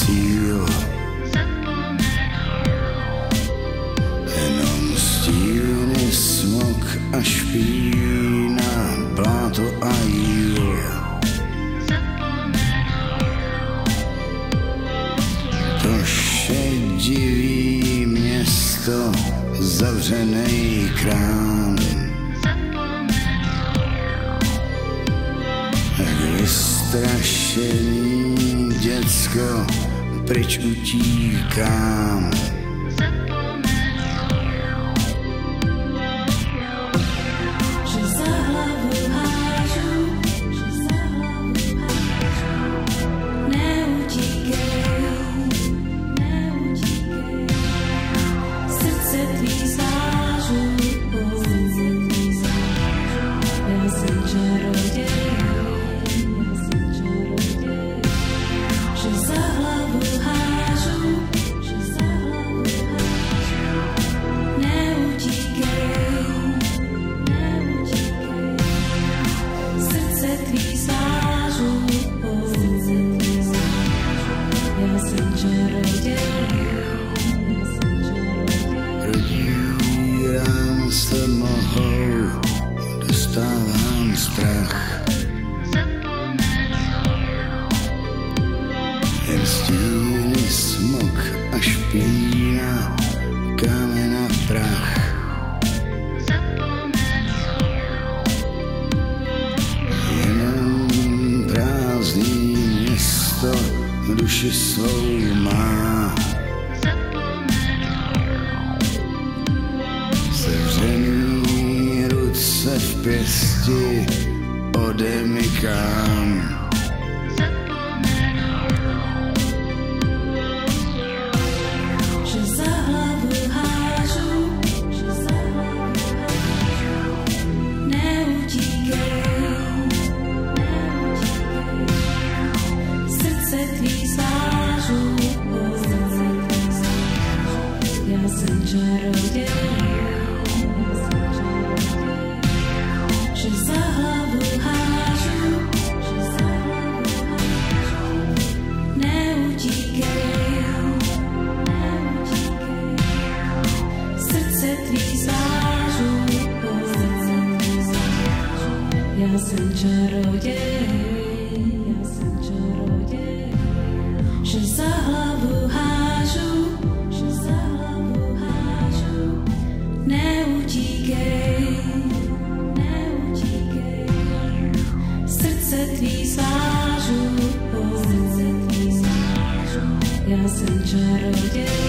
síl, jenom stíny, smok a špína, bláto a jíl. To šedivý město, zavřenej krám, vystrašený děcko, pryč utíkám. Rodírám se mohou, dostávám strach. Jen stíny, smok a špína, kámen a prach. Jenom prázdný město duši svou má. Sevřený ruce v pěsti odemykám. Já jsem čaroděj, že za hlavu hážu, neutíkej, srdce tvý svážu, já jsem čaroděj.